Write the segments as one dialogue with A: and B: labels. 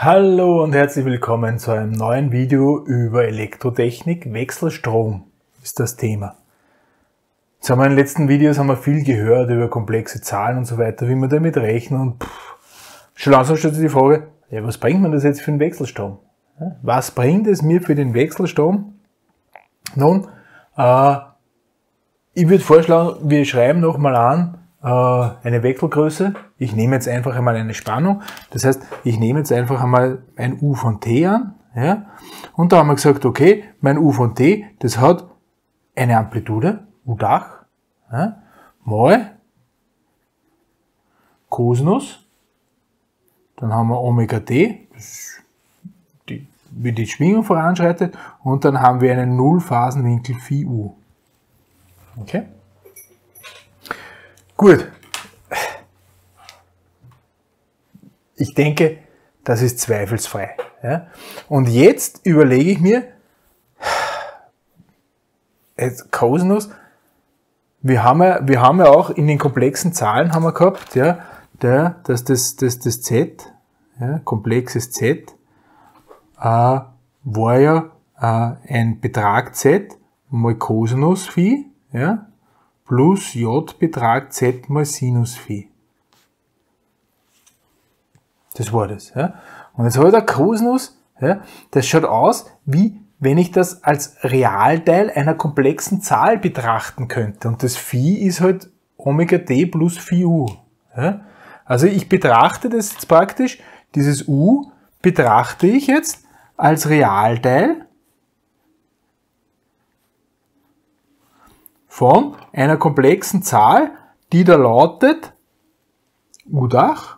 A: Hallo und herzlich willkommen zu einem neuen Video über Elektrotechnik. Wechselstrom ist das Thema. Jetzt haben wir in den letzten Videos viel gehört über komplexe Zahlen und so weiter, wie man damit rechnen und schon langsam stellt sich die Frage, ja, was bringt man das jetzt für den Wechselstrom? Was bringt es mir für den Wechselstrom? Nun, ich würde vorschlagen, wir schreiben nochmal an, eine Wechselgröße. Ich nehme jetzt einfach einmal eine Spannung. Das heißt, ich nehme jetzt einfach einmal ein U von T an. Ja? Und da haben wir gesagt, okay, mein U von T, das hat eine Amplitude, U-Dach, ja, mal Cosinus. Dann haben wir Omega T, wie die Schwingung voranschreitet. Und dann haben wir einen Nullphasenwinkel Phi U. Okay? Gut, ich denke, das ist zweifelsfrei. Ja? Und jetzt überlege ich mir, Cosinus, wir haben ja auch in den komplexen Zahlen haben wir gehabt, ja, dass das Z, ja, komplexes Z, war ja ein Betrag Z mal Cosinus Phi, ja, plus J Betrag Z mal Sinus Phi. Das war das. Ja. Und jetzt habe ich da Cosinus, ja, das schaut aus, wie wenn ich das als Realteil einer komplexen Zahl betrachten könnte. Und das Phi ist halt Omega T plus Phi U. Ja. Also ich betrachte das jetzt praktisch, dieses U betrachte ich jetzt als Realteil von einer komplexen Zahl, die da lautet U-Dach,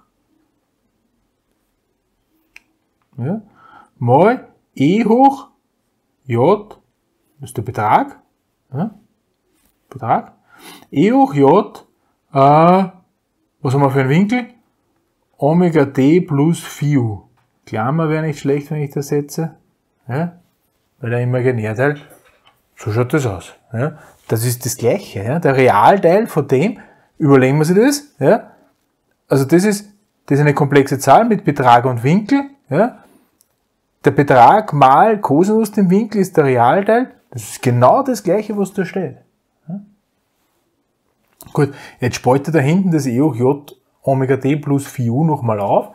A: ja, mal E hoch J, das ist der Betrag, ja, Betrag, E hoch J, was haben wir für einen Winkel? Omega T plus Phi U. Klammer wäre nicht schlecht, wenn ich das setze, ja, weil der Imaginärteil, so schaut das aus. Ja. Das ist das Gleiche. Ja. Der Realteil von dem, überlegen wir sich das. Ja. Also das ist eine komplexe Zahl mit Betrag und Winkel. Ja. Der Betrag mal Cosinus dem Winkel ist der Realteil. Das ist genau das Gleiche, was da steht. Ja. Gut, jetzt spalte da hinten das E hoch J Omega T plus Phi U nochmal auf.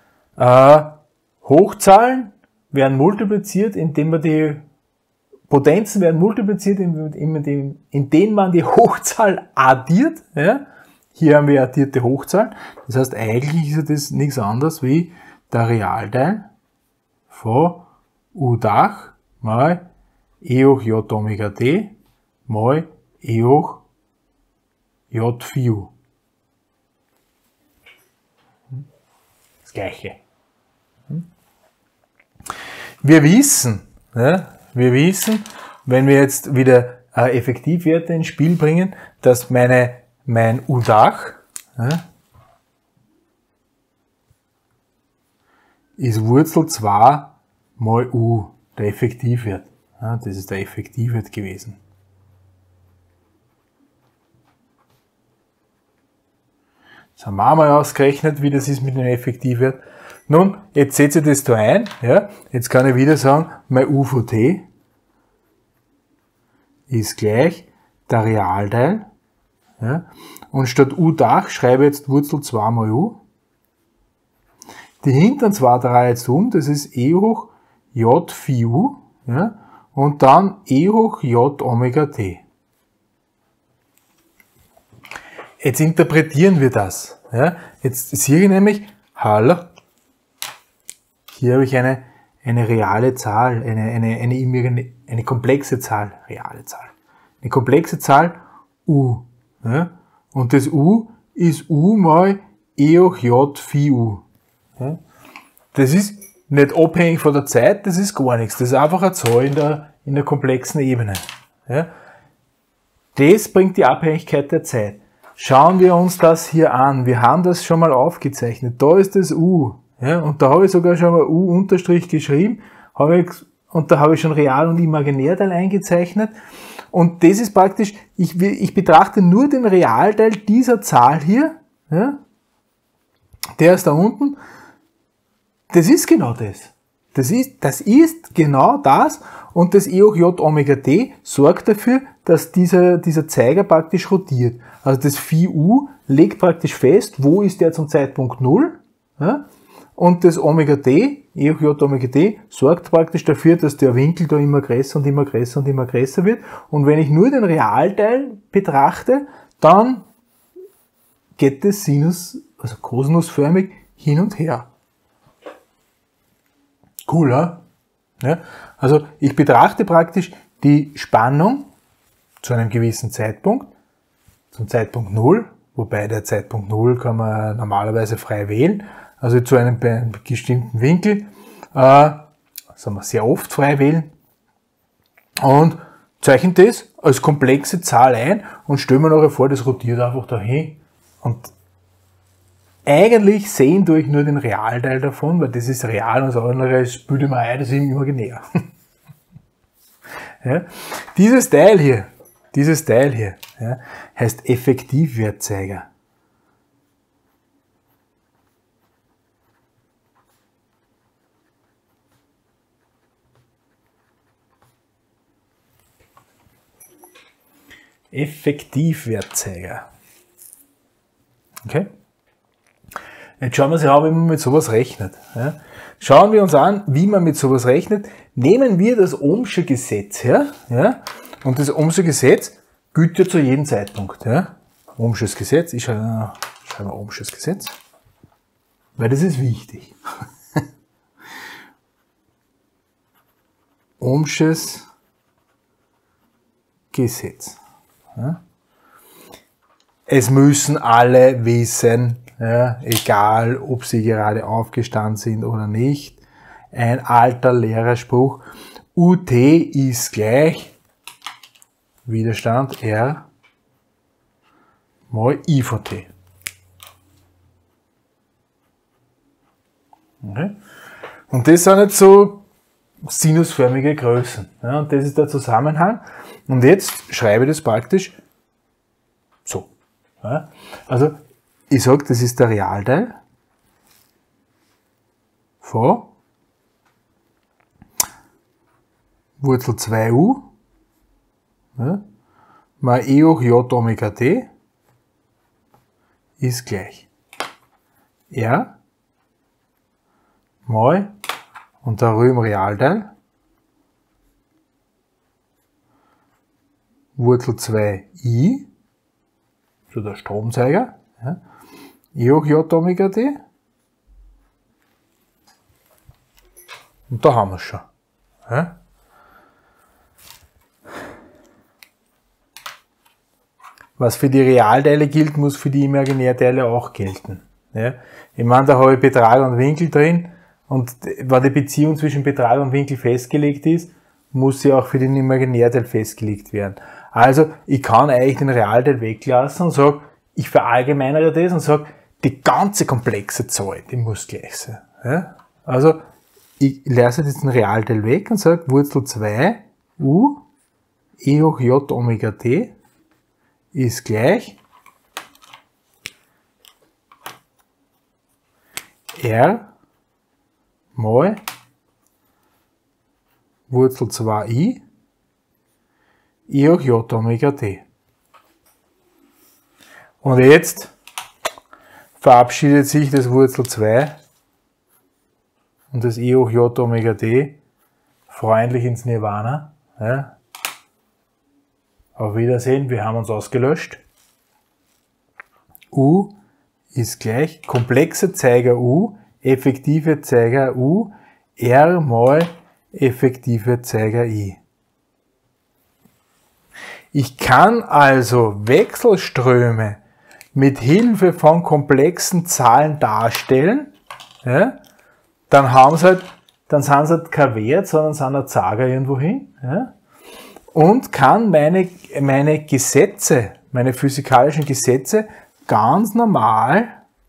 A: Hochzahlen werden multipliziert, indem man die Potenzen werden multipliziert, indem man die Hochzahl addiert. Ja. Hier haben wir addierte Hochzahlen. Das heißt, eigentlich ist das nichts anderes wie der Realteil von U-Dach mal E hoch J Omega T mal E hoch J Phi U. Das Gleiche. Wir wissen, wenn wir jetzt wieder Effektivwerte ins Spiel bringen, dass mein U-Dach ist Wurzel 2 mal U, der Effektivwert. Ja, das ist der Effektivwert gewesen. Das haben wir einmal ausgerechnet, wie das ist mit dem Effektivwert. Nun, jetzt setze ich das da ein. Ja, jetzt kann ich wieder sagen, mein U von T ist gleich der Realteil. Ja, und statt U-Dach schreibe ich jetzt Wurzel 2 mal U. Die hinteren zwei drehe jetzt um, das ist E hoch J Phi U, ja, und dann E hoch J Omega T. Jetzt interpretieren wir das. Ja. Jetzt sehe ich nämlich, hier habe ich eine reale Zahl, eine komplexe Zahl, reale Zahl. Eine komplexe Zahl U. Ja, und das U ist U mal E hoch J Phi U. Ja, das ist nicht abhängig von der Zeit, das ist gar nichts. Das ist einfach eine Zahl in der komplexen Ebene. Ja, das bringt die Abhängigkeit der Zeit. Schauen wir uns das hier an. Wir haben das schon mal aufgezeichnet. Da ist das U. Ja, und da habe ich sogar schon mal U unterstrich geschrieben. Und da habe ich schon Real- und Imaginärteil eingezeichnet. Und das ist praktisch, ich betrachte nur den Realteil dieser Zahl hier. Ja, der ist da unten. das ist genau das. Das ist genau das, und das E hoch J Omega T sorgt dafür, dass dieser Zeiger praktisch rotiert. Also das Phi U legt praktisch fest, wo ist der zum Zeitpunkt 0, ja? Und das Omega T, E hoch J Omega T, sorgt praktisch dafür, dass der Winkel da immer größer und immer größer und immer größer wird. Und wenn ich nur den Realteil betrachte, dann geht das also kosinusförmig hin und her. Cool, ja? Ja? Also ich betrachte praktisch die Spannung zu einem gewissen Zeitpunkt, zum Zeitpunkt 0, wobei der Zeitpunkt 0 kann man normalerweise frei wählen, also zu einem bestimmten Winkel, sagen wir sehr oft frei wählen, und zeichne das als komplexe Zahl ein und stelle mir nachher vor, das rotiert einfach dahin, und eigentlich sehen tue ich nur den Realteil davon, weil das ist real und das andere ist, bilde mir ein, das ist imaginär. Ja? Dieses Teil hier, ja, heißt Effektivwertzeiger. Effektivwertzeiger. Okay? Jetzt schauen wir uns an, wie man mit sowas rechnet. Ja? Schauen wir uns an, wie man mit sowas rechnet. Nehmen wir das Ohmsche Gesetz her. Ja? Und das Ohmsche Gesetz gilt ja zu jedem Zeitpunkt. Ja? Ohmsches Gesetz, ich schreibe Ohmsches Gesetz, weil das ist wichtig. Ohmsches Gesetz. Ja? Es müssen alle wissen, ja, egal ob sie gerade aufgestanden sind oder nicht, ein alter Lehrerspruch, UT ist gleich Widerstand R mal I von T. Okay. Und das sind jetzt so sinusförmige Größen. Ja, und das ist der Zusammenhang. Und jetzt schreibe ich das praktisch so. Ja, also ich sage, das ist der Realteil von Wurzel 2u, ja, mal E hoch J Omega T ist gleich R mal, und da rüber im Realteil, Wurzel 2i, so der Stromzeiger, ja, E hoch J Omega T. Und da haben wir es schon. Ja. Was für die Realteile gilt, muss für die Imaginärteile auch gelten. Ja. Ich meine, da habe ich Betrag und Winkel drin, und wenn die Beziehung zwischen Betrag und Winkel festgelegt ist, muss sie auch für den Imaginärteil festgelegt werden. Also ich kann eigentlich den Realteil weglassen und sage, ich verallgemeinere das und sage, die ganze komplexe Zahl, die muss gleich sein. Ja? Also ich lasse jetzt den Realteil weg und sage, Wurzel 2 u E hoch J Omega T ist gleich R mal Wurzel 2i E hoch J Omega T. Und jetzt verabschiedet sich das Wurzel 2 und das E hoch J Omega T freundlich ins Nirvana. Ja. Auf Wiedersehen, wir haben uns ausgelöscht. U ist gleich komplexe Zeiger U, effektive Zeiger U, R mal effektive Zeiger I. Ich kann also Wechselströme mit Hilfe von komplexen Zahlen darstellen, ja, dann sind sie halt kein Wert, sondern sind ein Zeiger irgendwo hin, ja, und kann meine Gesetze, meine physikalischen Gesetze ganz normal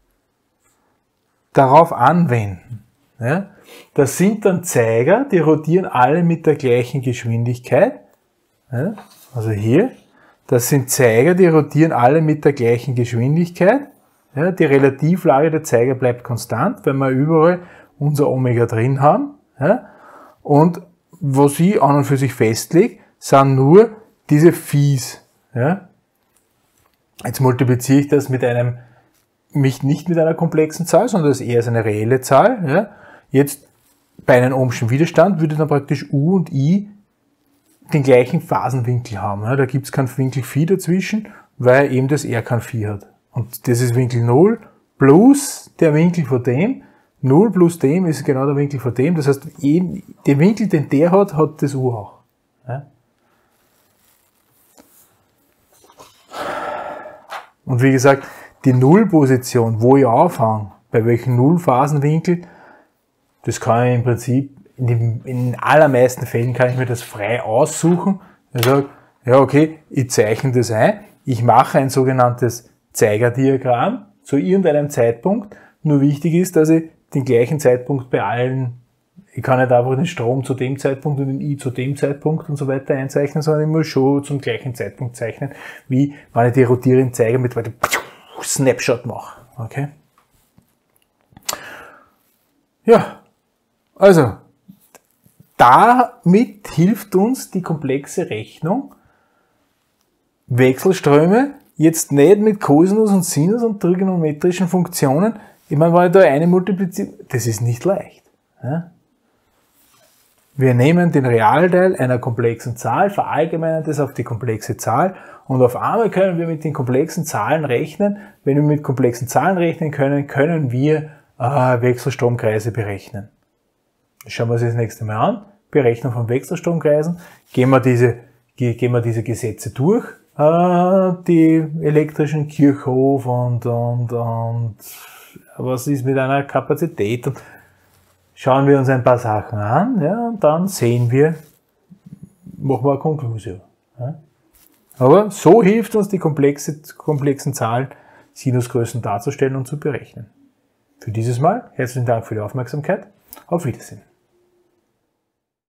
A: darauf anwenden. Ja. Das sind dann Zeiger, die rotieren alle mit der gleichen Geschwindigkeit. Ja. Also hier, das sind Zeiger, die rotieren alle mit der gleichen Geschwindigkeit. Ja, die Relativlage der Zeiger bleibt konstant, weil wir überall unser Omega drin haben. Ja? Und was ich an und für sich festlege, sind nur diese Phis. Ja? Jetzt multipliziere ich das mit nicht mit einer komplexen Zahl, sondern das ist eher eine reelle Zahl. Ja? Jetzt bei einem ohmschen Widerstand würde dann praktisch U und I den gleichen Phasenwinkel haben. Ja? Da gibt es keinen Winkel Phi dazwischen, weil eben das R kein Phi hat. Und das ist Winkel 0 plus der Winkel von dem. 0 plus dem ist genau der Winkel von dem. Das heißt, den Winkel, den der hat, hat das U auch. Ja? Und wie gesagt, die Nullposition, wo ich anfange, bei welchem Nullphasenwinkel, das kann ich im Prinzip, in den allermeisten Fällen kann ich mir das frei aussuchen. Ich sage, ja okay, ich zeichne das ein, ich mache ein sogenanntes Zeigerdiagramm zu irgendeinem Zeitpunkt. Nur wichtig ist, dass ich den gleichen Zeitpunkt bei allen, ich kann nicht einfach den Strom zu dem Zeitpunkt und den I zu dem Zeitpunkt und so weiter einzeichnen, sondern ich muss schon zum gleichen Zeitpunkt zeichnen, wie wenn ich die rotierenden Zeiger mit Snapshot mache. Okay? Ja, also damit hilft uns die komplexe Rechnung, Wechselströme jetzt nicht mit Kosinus und Sinus und trigonometrischen Funktionen. Ich meine, wenn ich da eine multipliziere, das ist nicht leicht. Ja? Wir nehmen den Realteil einer komplexen Zahl, verallgemeinern das auf die komplexe Zahl und auf einmal können wir mit den komplexen Zahlen rechnen. Wenn wir mit komplexen Zahlen rechnen können, können wir Wechselstromkreise berechnen. Schauen wir uns das nächste Mal an. Berechnung von Wechselstromkreisen. Gehen wir diese Gesetze durch. Die elektrischen Kirchhoff und was ist mit einer Kapazität? Und schauen wir uns ein paar Sachen an, ja, und dann sehen wir, machen wir eine Konklusion. Ja. Aber so hilft uns die komplexen Zahlen, Sinusgrößen darzustellen und zu berechnen. Für dieses Mal herzlichen Dank für die Aufmerksamkeit. Auf Wiedersehen.